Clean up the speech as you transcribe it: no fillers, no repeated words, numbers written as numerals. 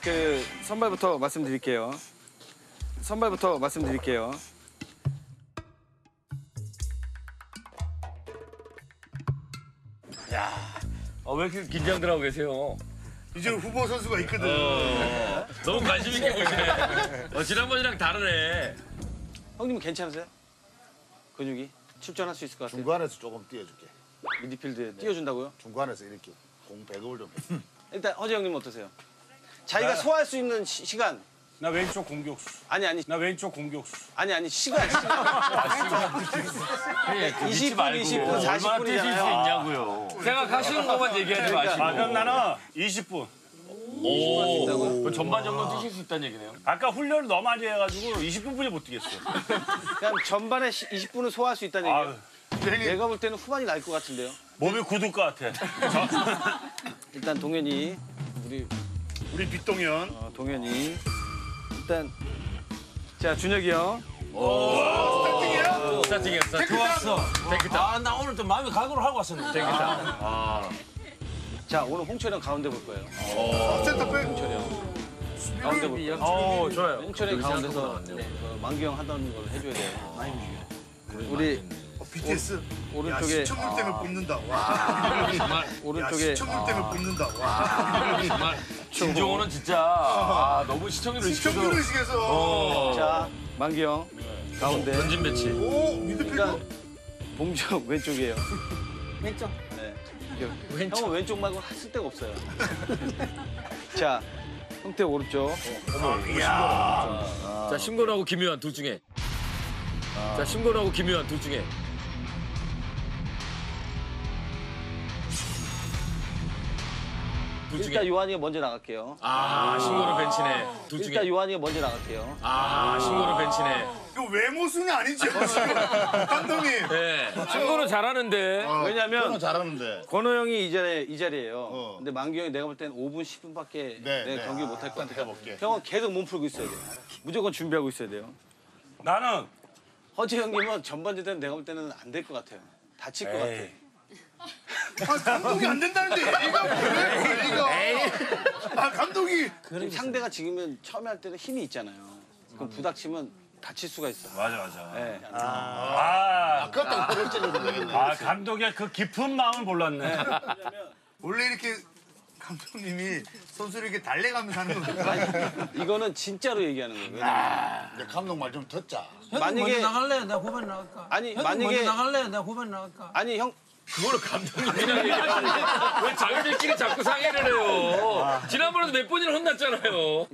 그 선발부터 말씀드릴게요. 왜 이렇게 긴장들 하고 계세요? 이제 후보 선수가 있거든. 너무 관심 있게 보시네. 지난번이랑 다르네. 형님은 괜찮으세요? 근육이 출전할 수 있을 것 같아요. 중간에서 조금 띄워줄게. 미드필드에 띄워준다고요? 중간에서 이렇게 공 배급을 좀 해. 일단 허재 형님은 어떠세요? 자기가 소화할 수 있는 시간. 나 왼쪽 공격수. 아니 나 왼쪽 공격수. 시간. 그 20분, 말고 20분, 얼마나 뛰실 수 40분이잖아요. 있냐고요. 생각하시는 것만 얘기하지 마시고. 그럼 나는 20분. 오, 전반 정도 뛰실 수 있다는 얘기네요. 아까 훈련을 너무 많이 해가지고 20분뿐이 못 뛰겠어. 그냥 전반에 20분을 소화할 수 있다는 아, 얘기예요. 내가 볼 때는 후반이 나을 것 같은데요. 몸이 굳을 것 같아. 일단 동현이 우리 뒷동현. 동현이 일단 자 준혁이 형. 스타팅이었어. 좋았어. 땡기다. 나 오늘 좀 마음의 각오를 하고 왔었는데. 자 오늘 홍철이 형 가운데 볼 거예요. 센터백. 홍철이 형. 가운데 볼 거예요. 좋아요. 홍철이 형 가운데서 만기 형 하던 걸 해줘야 돼요. 우리 BTS. 야, 오른쪽에 시청률 때문에 뽑는다. 와. 야, 오른쪽에 시청률 때문에 뽑는다. 와. 정말 김종호는 진짜 너무 시청률을 시청률 의식에서. 자 만기 형 가운데. 던진 배치. 오, 미드필더. 일단 봉정 왼쪽이에요. 왼쪽. 네. 형은 왼쪽 말고 쓸 데가 없어요. 자 형태 오른쪽. 자, 심건하고 김유한 둘 중에. 자, 심건하고 김유한 둘 중에. 일단 요한이가 먼저 나갈게요. 심건은 벤치네. 둘 중에. 일단 요한이가 먼저 나갈게요. 심건은 벤치네. 이거 외모 순위 아니죠, 지금. 감독님. 네. 심건은 잘하는데. 왜냐면 잘하는데. 권호 형이 이 자리예요. 근데 만기 형이 내가 볼 때는 5분, 10분밖에 네. 경기 못 할 것 같아요. 해볼게. 형은 계속 몸 풀고 있어야 돼요. 무조건 준비하고 있어야 돼요. 나는 허재 형님은 전반전에는 내가 볼 때는 안 될 것 같아요. 다칠 것 같아. 감독이 안 된다는데 얘가 뭐래, 얘가. 감독이. 상대가 지금은 처음에 할 때는 힘이 있잖아요. 그럼 부닥치면 다칠 수가 있어. 맞아. 네. 아깝다, 그럴 때는 되겠네. 감독의 그 깊은 마음을 몰랐네. 원래 이렇게 감독님이 선수를 이렇게 달래가면서 하는 거거든요. 이거는 진짜로 얘기하는 거예요. 왜냐면 근데 감독 말 좀 듣자. 형님 만약에- 먼저 나갈래? 내가 후반 나갈까? 아니, 형님 만약에- 먼저 나갈래? 내가 후반 나갈까? 아니 형 그거를 감독님이랑 얘기하는데 왜 자기들끼리 자꾸 상의를 해요. 지난번에도 몇 번이나 혼났잖아요.